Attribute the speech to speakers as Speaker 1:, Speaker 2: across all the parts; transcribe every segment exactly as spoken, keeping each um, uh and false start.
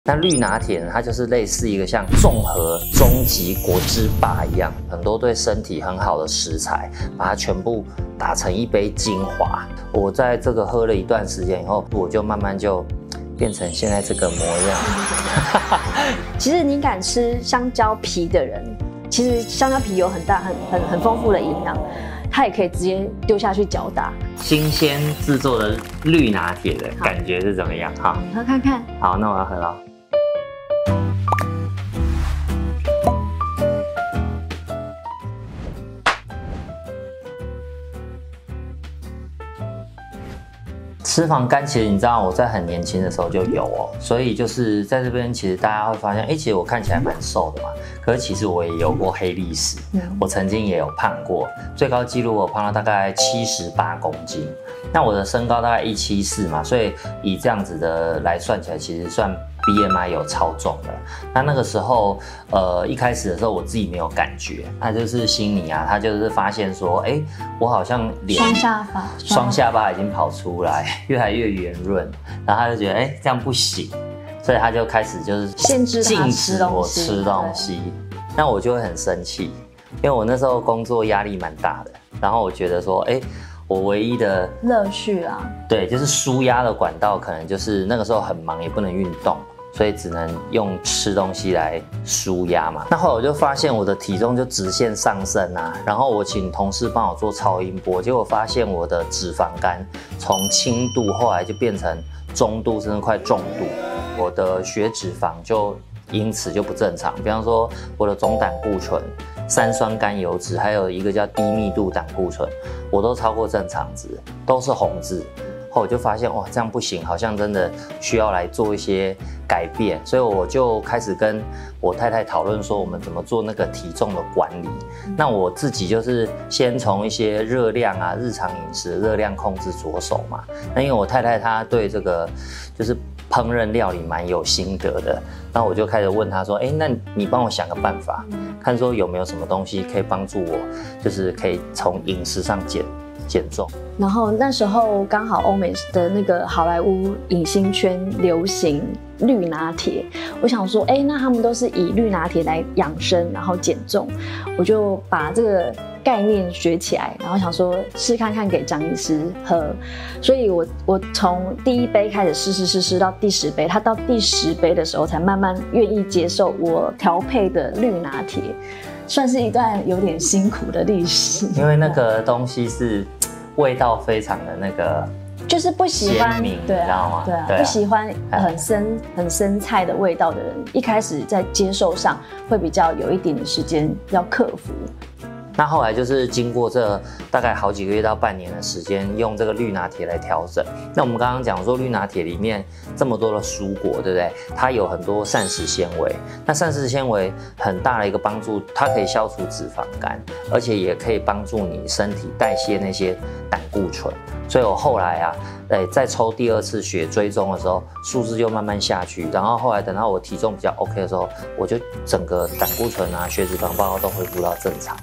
Speaker 1: 那绿拿铁呢，它就是类似一个像综合终极果汁吧一样，很多对身体很好的食材，把它全部打成一杯精华。我在这个喝了一段时间以后，我就慢慢就变成现在这个模样。
Speaker 2: 其实你敢吃香蕉皮的人，其实香蕉皮有很大、很很很丰富的营养，它也可以直接丢下去搅打。
Speaker 1: 新鲜制作的绿拿铁的感觉是怎么样？哈，
Speaker 2: 你喝看看。
Speaker 1: 好，那我要喝了。脂肪肝其实你知道我在很年轻的时候就有哦，所以就是在这边其实大家会发现，哎，其实我看起来蛮瘦的嘛，可是其实我也有过黑历史，我曾经也有胖过，最高纪录我胖到大概七十八公斤，那我的身高大概一七四嘛，所以以这样子的来算起来，其实算B M I 有超重的。那那个时候，呃，一开始的时候我自己没有感觉，那就是心里啊，他就是发现说，哎，我好像脸
Speaker 2: 双下巴，
Speaker 1: 双下巴已经跑出来，越来越圆润，然后他就觉得，哎，这样不行，所以他就开始就是
Speaker 2: 限制
Speaker 1: 禁止我吃东西。那我就会很生气，因为我那时候工作压力蛮大的，然后我觉得说，哎。我唯一的
Speaker 2: 乐趣啊，
Speaker 1: 对，就是舒压的管道，可能就是那个时候很忙，也不能运动，所以只能用吃东西来舒压嘛。那后来我就发现我的体重就直线上升啊，然后我请同事帮我做超音波，结果发现我的脂肪肝从轻度后来就变成中度，甚至快重度，我的血脂肪就因此就不正常。比方说我的总胆固醇、三酸甘油脂，还有一个叫低密度胆固醇，我都超过正常值，都是红字。后我就发现哇，这样不行，好像真的需要来做一些改变，所以我就开始跟我太太讨论说，我们怎么做那个体重的管理。那我自己就是先从一些热量啊、日常饮食热量控制着手嘛。那因为我太太她对这个就是烹饪料理蛮有心得的，然后我就开始问她说，哎，那你帮我想个办法，看说有没有什么东西可以帮助我，就是可以从饮食上减。减重，
Speaker 2: 然后那时候刚好欧美的那个好莱坞影星圈流行绿拿铁，我想说，哎，那他们都是以绿拿铁来养生，然后减重，我就把这个概念学起来，然后想说试看看给张医师喝，所以我我从第一杯开始试试试试到第十杯，他到第十杯的时候才慢慢愿意接受我调配的绿拿铁。算是一段有点辛苦的历史，
Speaker 1: 因为那个东西是味道非常的那个，
Speaker 2: 就是不喜欢，
Speaker 1: 对、啊，
Speaker 2: 你知道吗？对啊，对啊不喜欢很生很生菜的味道的人，一开始在接受上会比较有一点的时间要克服。
Speaker 1: 那后来就是经过这大概好几个月到半年的时间，用这个绿拿铁来调整。那我们刚刚讲说，绿拿铁里面这么多的蔬果，对不对？它有很多膳食纤维。那膳食纤维很大的一个帮助，它可以消除脂肪肝，而且也可以帮助你身体代谢那些胆固醇。所以我后来啊，哎，在抽第二次血追踪的时候，数字就慢慢下去。然后后来等到我体重比较 OK 的时候，我就整个胆固醇啊、血脂肪报告都恢复到正常。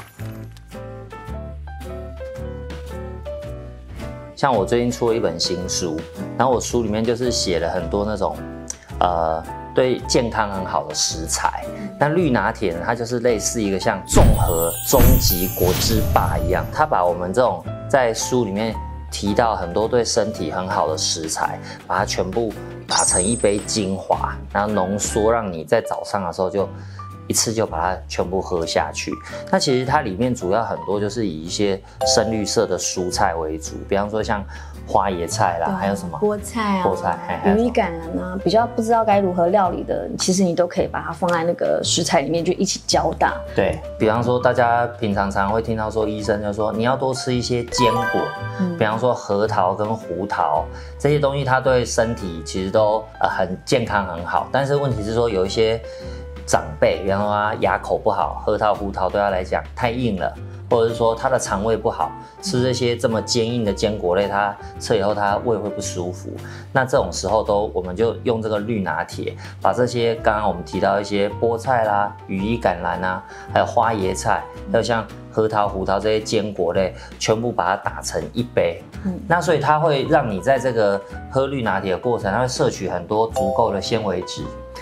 Speaker 1: 像我最近出了一本新书，然后我书里面就是写了很多那种，呃，对健康很好的食材。那绿拿铁呢，它就是类似一个像综合终极果汁吧一样，它把我们这种在书里面提到很多对身体很好的食材，把它全部打成一杯精华，然后浓缩，让你在早上的时候就一次就把它全部喝下去。那其实它里面主要很多就是以一些深绿色的蔬菜为主，比方说像花椰菜啦，还有什么
Speaker 2: 菠菜啊、
Speaker 1: 菠菜、
Speaker 2: 羽衣甘蓝啊，比较不知道该如何料理的，其实你都可以把它放在那个食材里面，就一起搅打。
Speaker 1: 对，比方说大家平常常会听到说，医生就说你要多吃一些坚果，嗯、比方说核桃跟胡桃这些东西，它对身体其实都呃很健康很好，但是问题是说有一些长辈，比方说他牙口不好，核桃、胡桃对他来讲太硬了，或者是说他的肠胃不好，吃这些这么坚硬的坚果类，他吃以后他胃会不舒服。那这种时候都，我们就用这个绿拿铁，把这些刚刚我们提到一些菠菜啦、羽衣甘蓝啊，还有花椰菜，还有像核桃、胡桃这些坚果类，全部把它打成一杯。嗯，那所以它会让你在这个喝绿拿铁的过程，它会摄取很多足够的纤维质。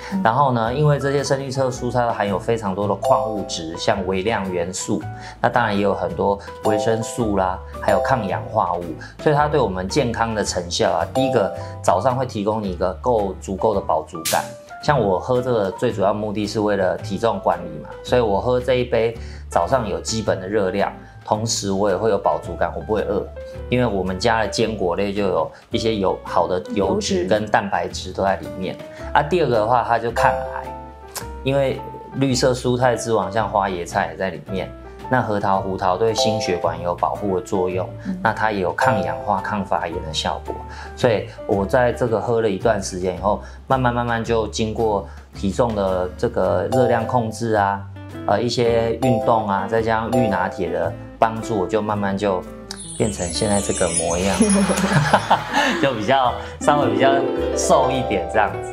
Speaker 1: 然后呢，因为这些深绿色蔬菜含有非常多的矿物质，像微量元素，那当然也有很多维生素啦，还有抗氧化物，所以它对我们健康的成效啊，第一个早上会提供你一个够足够的饱足感。像我喝这个最主要目的是为了体重管理嘛，所以我喝这一杯早上有基本的热量，同时我也会有饱足感，我不会饿，因为我们加了坚果类就有一些有好的油脂跟蛋白质都在里面啊。第二个的话，它就抗癌，因为绿色蔬菜之王像花椰菜也在里面。那核桃、胡桃对心血管有保护的作用，嗯、那它也有抗氧化、抗发炎的效果。所以我在这个喝了一段时间以后，慢慢慢慢就经过体重的这个热量控制啊，呃一些运动啊，再加上绿拿铁的帮助，我就慢慢就变成现在这个模样，就比较稍微比较瘦一点这样子。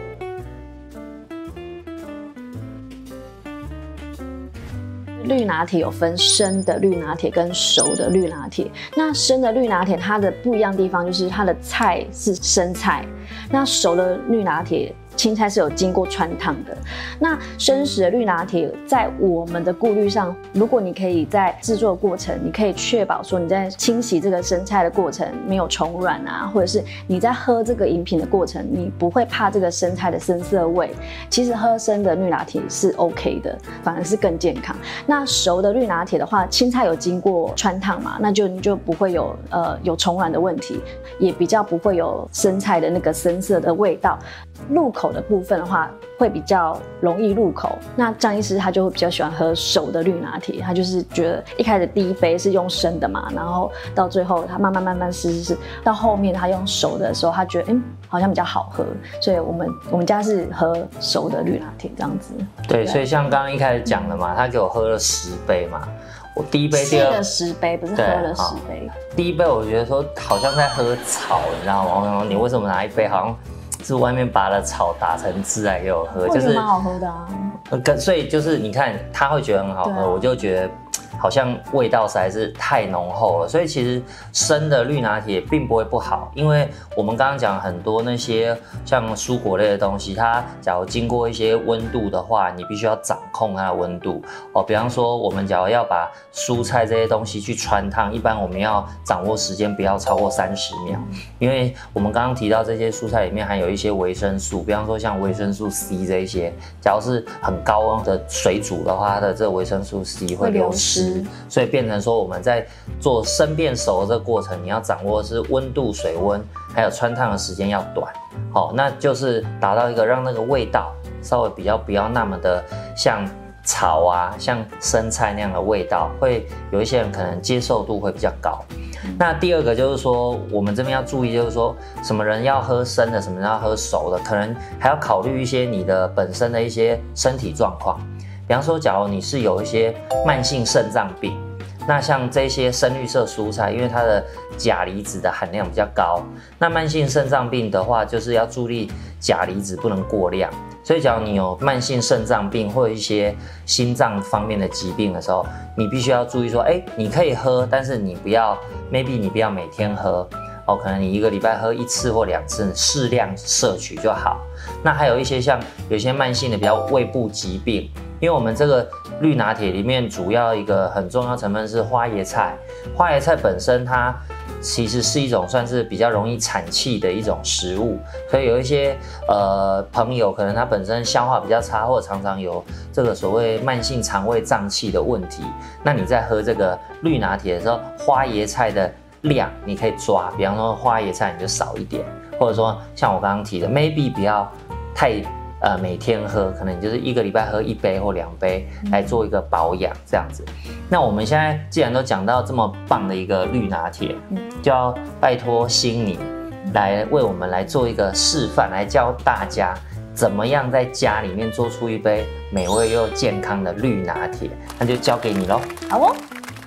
Speaker 2: 绿拿铁有分生的绿拿铁跟熟的绿拿铁。那生的绿拿铁它的不一样的地方就是它的菜是生菜，那熟的绿拿铁青菜是有经过汆烫的。那生食的绿拿铁在我们的顾虑上，如果你可以在制作过程，你可以确保说你在清洗这个生菜的过程没有虫卵啊，或者是你在喝这个饮品的过程，你不会怕这个生菜的生涩味。其实喝生的绿拿铁是 OK 的，反而是更健康。那熟的绿拿铁的话，青菜有经过汆烫嘛，那就你就不会有呃有虫卵的问题，也比较不会有生菜的那个生涩的味道。入口的部分的话，会比较容易入口。那张医师他就会比较喜欢喝熟的绿拿铁，他就是觉得一开始第一杯是用生的嘛，然后到最后他慢慢慢慢试试试，到后面他用熟的时候，他觉得嗯好像比较好喝，所以我们我们家是喝熟的绿拿铁这样子。
Speaker 1: 对，所以像刚刚一开始讲的嘛，他给我喝了十杯嘛。我第一杯、第二
Speaker 2: 喝了十杯，不是喝了十杯。
Speaker 1: 第一杯我觉得说好像在喝草，你知道吗？我想你为什么拿一杯好像是外面拔了草打成汁来给我喝？
Speaker 2: 我觉得蛮好喝的啊。
Speaker 1: 跟所以就是你看他会觉得很好喝，啊、我就觉得好像味道实在是太浓厚了。所以其实生的绿拿铁并不会不好，因为我们刚刚讲很多那些像蔬果类的东西，它假如经过一些温度的话，你必须要掌控它的温度哦。比方说我们假如要把蔬菜这些东西去汆烫，一般我们要掌握时间不要超过三十秒，因为我们刚刚提到这些蔬菜里面含有一些维生素，比方说像维生素 C 这一些，假如是很高温的水煮的话，它的这个维生素 C 会流失，所以变成说我们在做生变熟的这个过程，你要掌握的是温度、水温，还有汆烫的时间要短，好，那就是达到一个让那个味道稍微比较不要那么的像草啊、像生菜那样的味道，会有一些人可能接受度会比较高。那第二个就是说，我们这边要注意，就是说什么人要喝生的，什么人要喝熟的，可能还要考虑一些你的本身的一些身体状况。比方说，假如你是有一些慢性肾脏病，那像这些深绿色蔬菜，因为它的钾离子的含量比较高，那慢性肾脏病的话，就是要注意钾离子不能过量。所以，假如你有慢性肾脏病或者一些心脏方面的疾病的时候，你必须要注意说，哎，你可以喝，但是你不要 ，maybe 你不要每天喝哦，可能你一个礼拜喝一次或两次，适量摄取就好。那还有一些像有些慢性的比较胃部疾病，因为我们这个绿拿铁里面主要一个很重要成分是花椰菜，花椰菜本身它其实是一种算是比较容易产气的一种食物，所以有一些呃朋友可能他本身消化比较差，或者常常有这个所谓慢性肠胃胀气的问题，那你在喝这个绿拿铁的时候，花椰菜的量你可以抓，比方说花椰菜你就少一点，或者说像我刚刚提的 maybe 不要太呃每天喝，可能你就是一个礼拜喝一杯或两杯来做一个保养这样子。那我们现在既然都讲到这么棒的一个绿拿铁，就要拜托心妮来为我们来做一个示范，来教大家怎么样在家里面做出一杯美味又健康的绿拿铁，那就交给你咯。
Speaker 2: 好哦。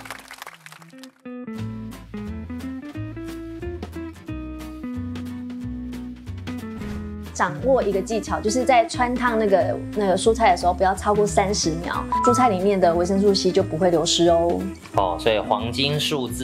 Speaker 2: 掌握一个技巧，就是在汆烫那个那个蔬菜的时候，不要超过三十秒，蔬菜里面的维生素 C 就不会流失哦。
Speaker 1: 哦，所以黄金数字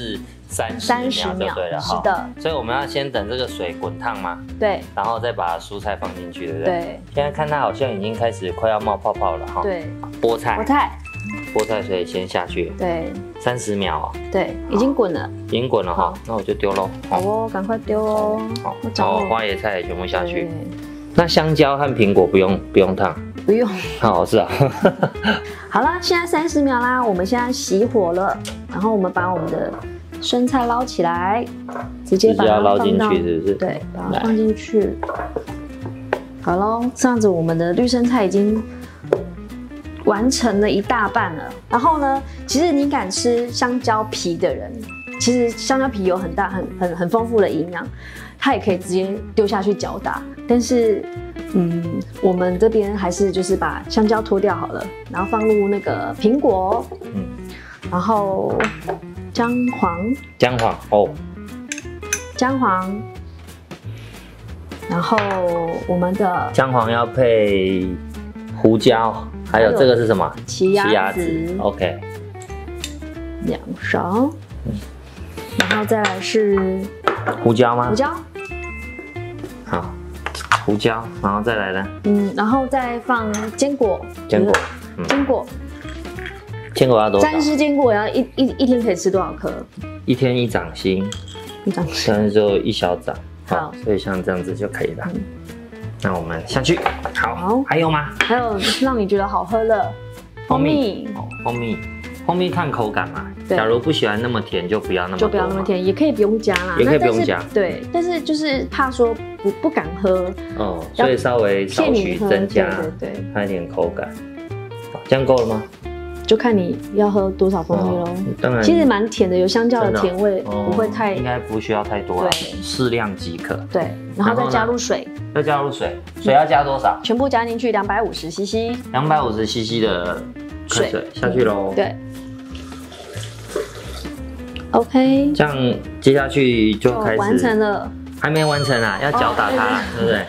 Speaker 1: 三
Speaker 2: 三
Speaker 1: 十秒就对了。
Speaker 2: 是的。
Speaker 1: 所以我们要先等这个水滚烫吗？
Speaker 2: 对。
Speaker 1: 然后再把蔬菜放进去，对不对？
Speaker 2: 对。
Speaker 1: 现在看它好像已经开始快要冒泡泡了哈。
Speaker 2: 对。
Speaker 1: 菠菜。
Speaker 2: 菠菜。
Speaker 1: 菠菜水先下去。
Speaker 2: 对。
Speaker 1: 三十秒哦。
Speaker 2: 对，已经滚了。
Speaker 1: 已经滚了哈，那我就丢喽。
Speaker 2: 好哦，赶快丢哦。
Speaker 1: 好，然后花椰菜也全部下去。那香蕉和苹果不用不用烫。
Speaker 2: 不用。
Speaker 1: 好，是啊。
Speaker 2: 好啦，现在三十秒啦，我们现在熄火了，然后我们把我们的生菜捞起来，直接把它
Speaker 1: 捞进去，是不是？
Speaker 2: 对，把它放进去。好喽，这样子我们的绿生菜已经完成了一大半了。然后呢，其实你敢吃香蕉皮的人，其实香蕉皮有很大、很很很丰富的营养，它也可以直接丢下去搅打。但是，嗯，我们这边还是就是把香蕉脱掉好了，然后放入那个苹果，嗯，然后姜黄，
Speaker 1: 姜黄哦，
Speaker 2: 姜黄，然后我们的
Speaker 1: 姜黄要配胡椒，还有这个是什么？
Speaker 2: 奇亚籽
Speaker 1: ，OK，
Speaker 2: 两勺，然后再来是
Speaker 1: 胡椒吗？
Speaker 2: 胡椒，
Speaker 1: 好。胡椒，然后再来呢？
Speaker 2: 嗯，然后再放坚果，
Speaker 1: 坚果，
Speaker 2: 嗯、坚果，
Speaker 1: 坚果要多少？
Speaker 2: 沾湿坚果要一一一天可以吃多少颗？
Speaker 1: 一天一掌心，
Speaker 2: 一掌心，
Speaker 1: 但是就一小掌，
Speaker 2: 好，
Speaker 1: 所以像这样子就可以了。嗯、那我们下去，好，
Speaker 2: 好，
Speaker 1: 还有吗？
Speaker 2: 还有让你觉得好喝的蜂蜜，
Speaker 1: 哦，蜂蜜。蜂蜜看口感嘛，假如不喜欢那么甜，就不要那么多，
Speaker 2: 就不要那么甜，也可以不用加啦，
Speaker 1: 也可以不用加，
Speaker 2: 对，但是就是怕说不不敢喝，
Speaker 1: 哦，所以稍微少许增加，
Speaker 2: 对对，
Speaker 1: 它一点口感，这样够了吗？
Speaker 2: 就看你要喝多少蜂蜜喽。
Speaker 1: 当然，
Speaker 2: 其实蛮甜的，有香蕉的甜味，不会太，
Speaker 1: 应该不需要太多，对，适量即可。
Speaker 2: 对，然后再加入水，
Speaker 1: 再加入水，水要加多少？
Speaker 2: 全部加进去两百五十 C C，
Speaker 1: 两百五十 C C 的水下去喽。
Speaker 2: 对。OK，
Speaker 1: 这样接下去就开始
Speaker 2: 完成了，
Speaker 1: 还没完成啊，要搅打它，对不对？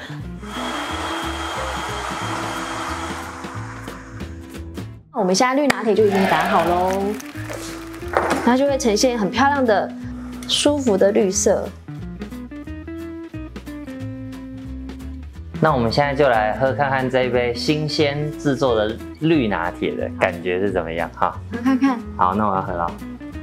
Speaker 2: 我们现在绿拿铁就已经打好喽，它就会呈现很漂亮的、舒服的绿色。
Speaker 1: 那我们现在就来喝看看这一杯新鲜制作的绿拿铁的感觉是怎么样？哈，
Speaker 2: 喝看看。
Speaker 1: 好，那我要喝了。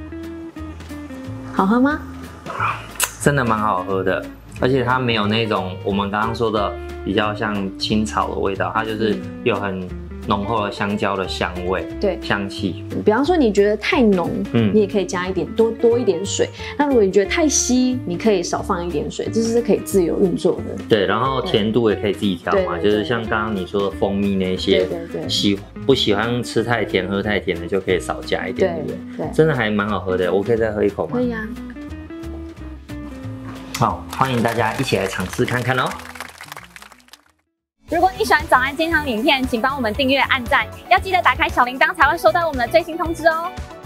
Speaker 2: 好喝吗？
Speaker 1: 真的蛮好喝的，而且它没有那种我们刚刚说的比较像青草的味道，它就是有很浓厚的香蕉的香味，
Speaker 2: 对，
Speaker 1: 香气。
Speaker 2: 比方说你觉得太浓，嗯，你也可以加一点多多一点水。那如果你觉得太稀，你可以少放一点水，这是可以自由运作的。
Speaker 1: 对，然后甜度也可以自己调嘛，就是像刚刚你说的蜂蜜那些，
Speaker 2: 对对对，
Speaker 1: 喜不喜欢吃太甜、喝太甜的就可以少加一点，对不对？对，真的还蛮好喝的，我可以再喝一口吗？
Speaker 2: 可以啊。
Speaker 1: 好，欢迎大家一起来尝试看看哦。
Speaker 3: 如果你喜欢早安健康影片，请帮我们订阅、按赞，要记得打开小铃铛才会收到我们的最新通知哦。